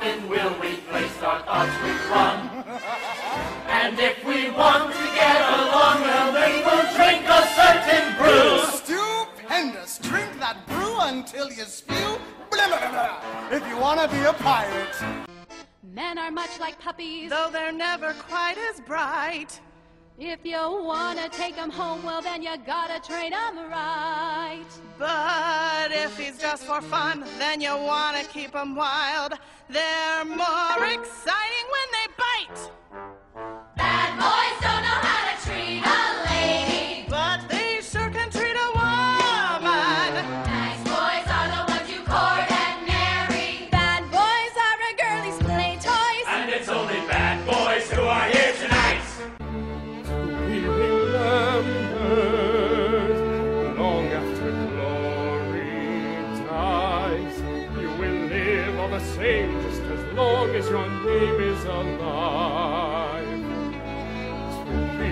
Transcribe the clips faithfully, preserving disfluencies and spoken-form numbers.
often will replace our thoughts with rum. And if we want to get along, well, then we'll drink a certain brew. Stupendous! Drink that brew until you spew. Blah, blah, blah, if you want to be a pirate. Men are much like puppies, though they're never quite as bright. If you wanna take him home, well then you gotta train him right. But if he's just for fun, then you wanna keep him wild. They're more exciting when they bite. Bad boys don't know how to treat a lady, but they sure can treat a woman. Nice boys are the ones you court and marry. Bad boys are a girlie's play toys, and it's only bad boys who are here tonight. Be remembered long after glory dies. You will live all the same just as long as your name is alive. To be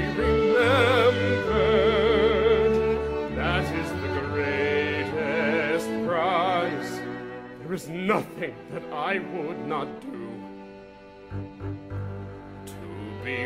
remembered, that is the greatest prize. There is nothing that I would not do to be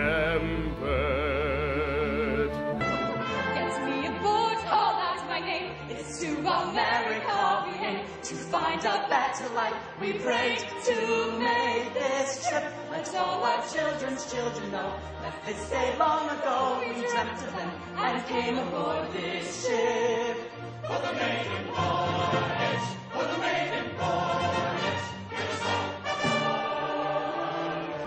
remembered. Get me aboard, oh that's my name. It's to America we aim, to find a better life we pray, to make this trip. Let all our children's children know that this day long ago we dreamt of them and came aboard this ship. For the maiden voyage, for the maiden voyage, get us all aboard.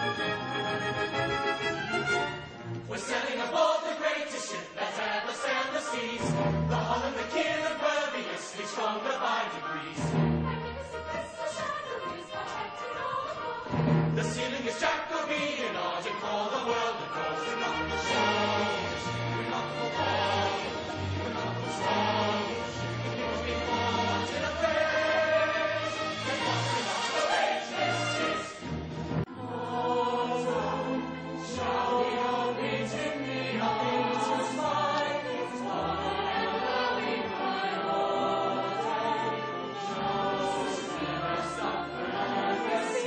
We're sailing aboard the greatest ship that's ever sailed the seas. The hull and the keel are worthiest, each stronger by degrees. The ceiling is Jacobean, Argent for the world adores. We're not the shows, we're not the walls, we're not the strong. The heroes be fought in a face. There's nothing on the rage, this is. Autumn, shall we all be to me? Nothing to smile, it's whatever we cry. Autumn, showers never stop forever.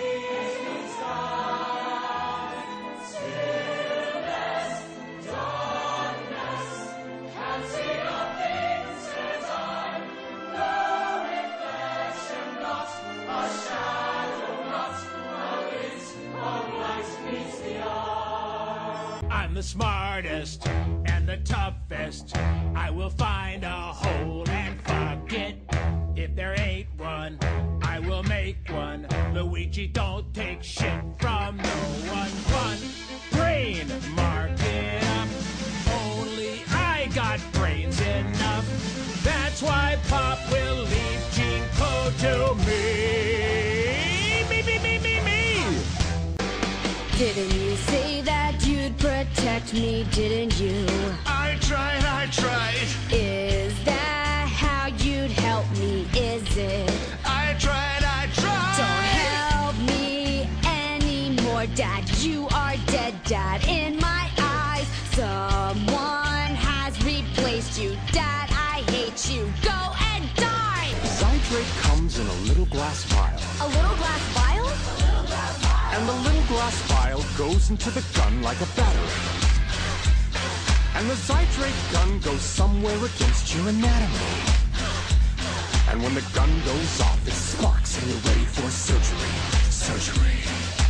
I'm the smartest and the toughest. I will find a hole and fuck it. If there ain't one, I will make one. Luigi, don't take shit from no one. One brain, mark it up. Only I got brains enough. That's why Pop will leave Gene Code to me. Me, me, me, me, me. Didn't you say that you'd protect me, didn't you? I tried, I tried. Is that how you'd help me, is it? I tried, I tried. Don't help me anymore, Dad. You are dead, Dad. In my eyes, someone has replaced you. Dad, I hate you. Go and die! Zydrate comes in a little glass vial. A little glass vial? And the little glass vial goes into the gun like a battery. And the Zydrate gun goes somewhere against your anatomy. And when the gun goes off, it sparks and you're ready for surgery. Surgery.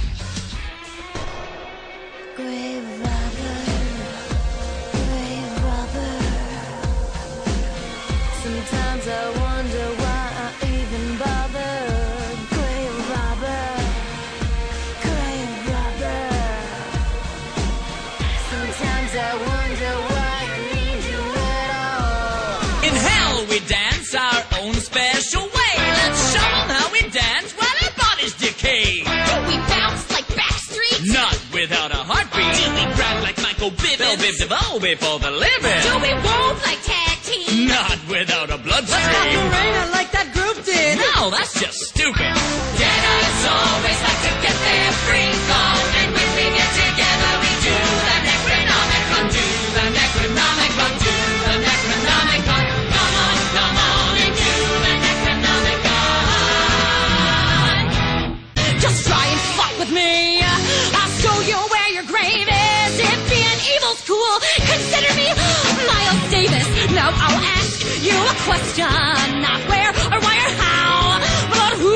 Grave robber, grave robber. Sometimes I wonder why I even bother. Grave robber, grave robber. Sometimes I wonder why I need you at all. In hell we dance our own special way. Let's show them how we dance while our bodies decay. Do we bounce like Backstreet? Not without a heartbeat. Do we grab like Michael Bibbins? They'll bib devour before the living. Do we move like tag team? Not without a bloodstream. Let's Macarena like that group did. No, that's just stupid. Deadeyes always like to get their freak on, and when we get together we do the Necronomicon. Do the Necronomicon. Do the Necronomicon. Come on, come on and do the Necronomicon. question, not where or why or how, but who.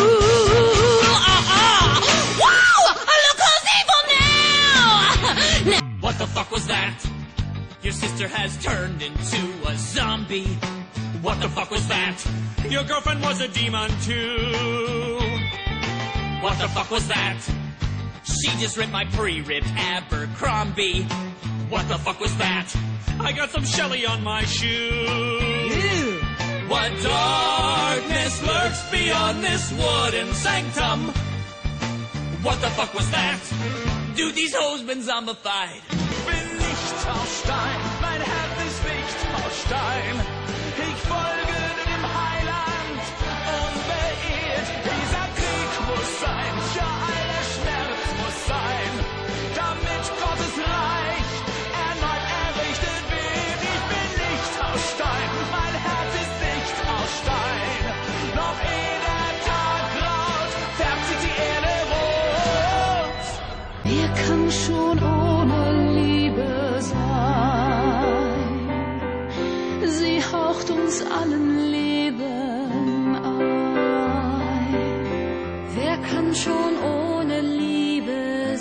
Uh-uh. Wow! Look who's evil now! now! What the fuck was that? Your sister has turned into a zombie. What the fuck was that? Your girlfriend was a demon too. What the fuck was that? She just ripped my pre-ripped Abercrombie. What the fuck was that? I got some Shelly on my shoe. Ew. What darkness lurks beyond this wooden sanctum? What the fuck was that? Dude, these hoes been zombified. Bin nicht aus Stein, mein Herz ist nicht aus Stein. Ich folge dem Heiland, unbeirrt. Dieser Krieg muss sein, ja, aller Schmerz muss sein, damit Gottes Reich erneut errichtet wird. Ich bin nicht aus Stein, mein Herz ist nicht aus Stein. Noch ehe der Tag graut, färbt sich die Erde rot. Wer kann schon ohne Liebe sein? Sie haucht uns allen Leben ein. Wer kann schon ohne Liebe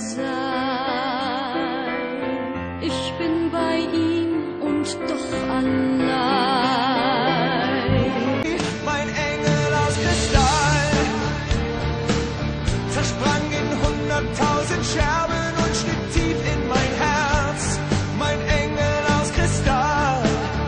sein? Ich bin bei ihm und doch allein. Mein Engel aus Kristall zersprang in hunderttausend Scherben und schnitt tief in mein Herz. Mein Engel aus Kristall.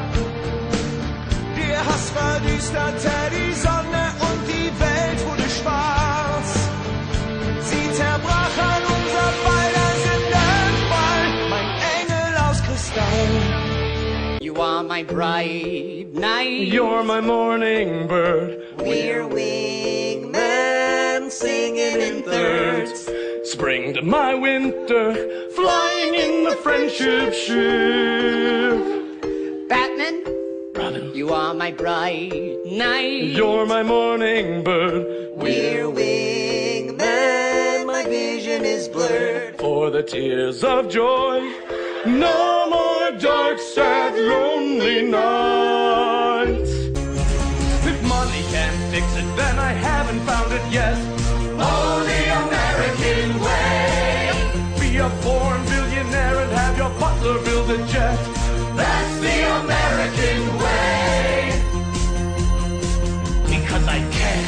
Der Hass verdüsterte die Sonne und die Welt wurde schwarz. Sie zerbrach an unser beider Sündenfall. Mein Engel aus Kristall. You are my bright night. You're my morning bird. We're wingmen singing in thirds. Spring to my winter, flying in the friendship ship. Batman, Robin, you are my bright night. you're my morning bird. We're wingmen, my vision is blurred. For the tears of joy, no more dark, sad, lonely nights. If money can't fix it, then I haven't found it yet. Oh, the American way. Be a born billionaire and have your butler build a jet. That's the American way. Because I can.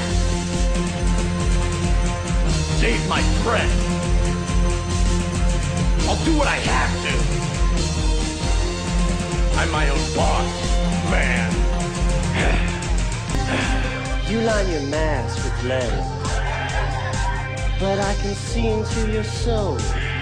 Save my friend. I'll do what I have to. I'm my own boss, man. You line your mask with lead, but I can see into your soul.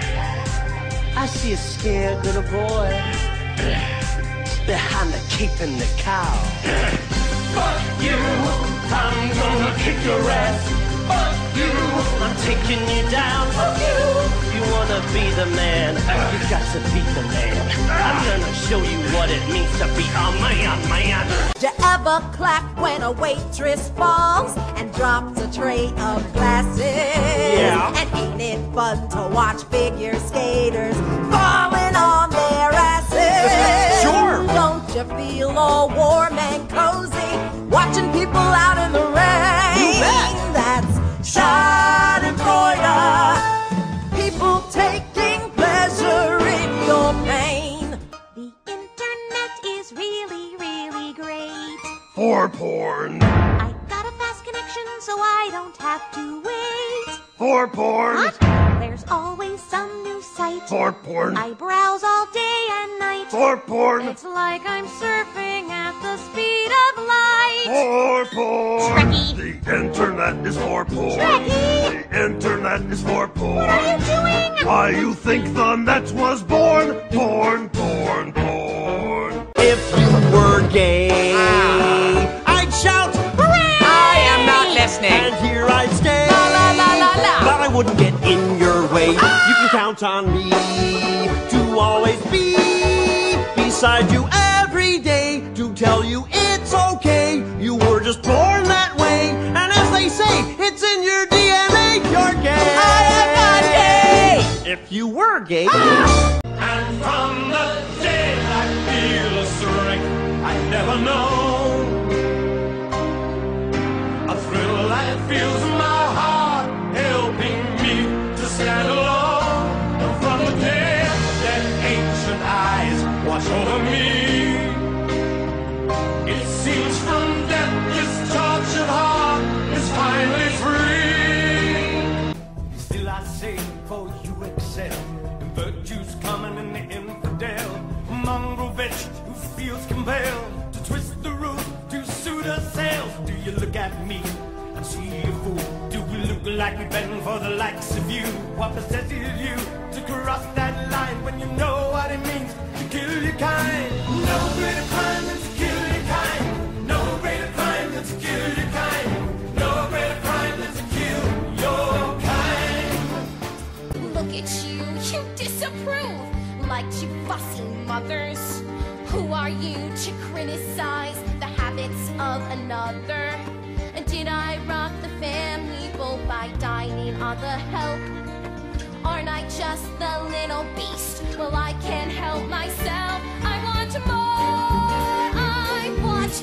I see a scared little boy behind the cape and the cow. Fuck you, I'm gonna kick your ass. Fuck you, I'm taking you down. Fuck you. You wanna be the man, you got to be the man. I'm gonna show you what it means to be a man, man. Did you ever clap when a waitress falls and drops a tray of glasses? Yeah. And ain't it fun to watch figure skaters falling on their asses? Sure. Don't you feel all warm and cozy watching people out in the rain? You bet. That's Schadenfreude. People taking pleasure in your pain. The internet is really, really great. for porn. I got a fast connection so I don't have to wait. For porn. What? There's always some new site. For porn. I browse all day and night. For porn. It's like I'm surfing at the speed of light. For porn. Trekkie. The internet is for porn. Trekkie. The internet is for porn. What are you doing? Why you think the net was born? Porn, porn, porn. If you were gay, I'd shout, hooray! I am not listening. And here I'd stay. La la la la la. But I wouldn't get in your way. Ah! You can count on me to always be beside you every day to tell you it's okay. You were just born that way. And as they say, it's in your D N A. You're gay. I am not gay. If you were gay. Ah! And from the day I feel a strength I never know, over me. It seems from death this tortured heart is finally free. Still I say, for you excel, and virtue's coming in the infidel, mongrel wretch who feels compelled to twist the roof to suit herself. Do you look at me and see a fool? Do we look like we bend for the likes of you? What possesses you to cross that line when you know what it means to kill your kind? No greater crime than to kill your kind. No greater crime than to kill your kind. No greater crime than to kill your kind. Look at you, you disapprove, like you fussy mothers. Who are you to criticize the habits of another? And did I rock the family bowl by dining on the help? Aren't I just the little beast? Well, I can't help myself. I want more, I want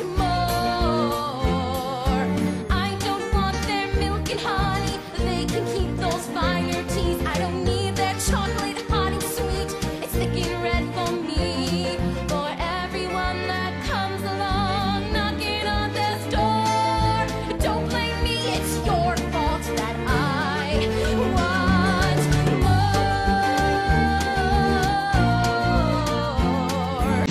more. I don't want their milk and honey. They can keep those finer teas. I don't need their chocolate hot and sweet. It's thick and red for me. For everyone that comes along knocking on this door, don't blame me, it's your fault that I want more.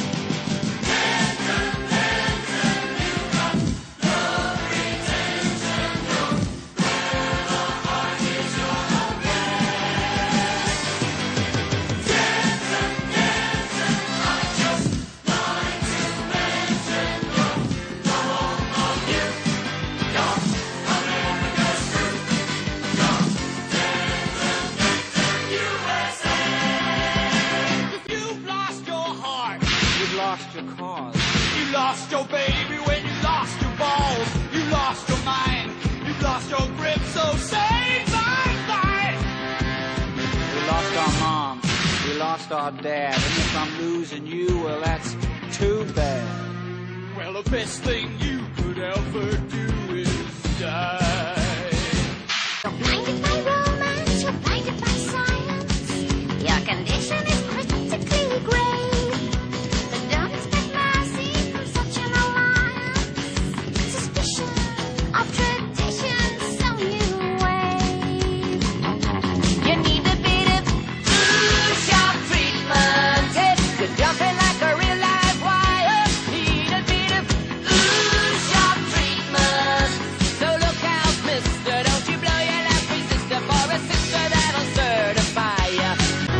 You've lost your heart. You've lost your cause. You lost your baby when you lost your balls. You lost your mind. You've lost your grip, so say bye-bye. We lost our mom. We lost our dad. And if I'm losing you, well, that's too bad. Well, the best thing you could ever do is die. You're blinded by romance, you're blinded by science. Your condition is critically grave. But don't expect mercy from such an alliance. Suspicion of tradition, so you wave. You need a bit of ooh, sharp treatment. It's good jumping like a real live wire. Need a bit of ooh, sharp treatment. So look out, mister, don't you blow your last resistor for a sister that'll certify ya.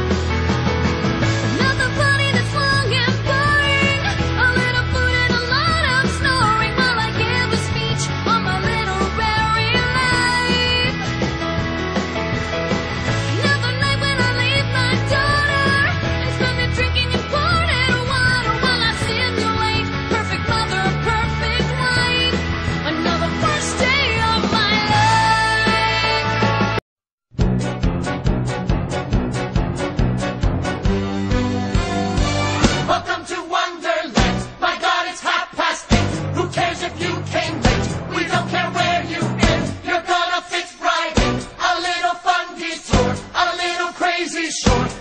Another body that's long and boring. A little food and a lot of snoring while I give a speech on my little very life. Another night when I leave my daughter and spend it drinking imported water while I simulate perfect mother, perfect wife. Another first day of my life. Welcome to Wonderland. My God, it's half past eight. Who cares if you came late? We don't care where you've been. You're gonna fit right in. A little fun detour, a little crazy shore.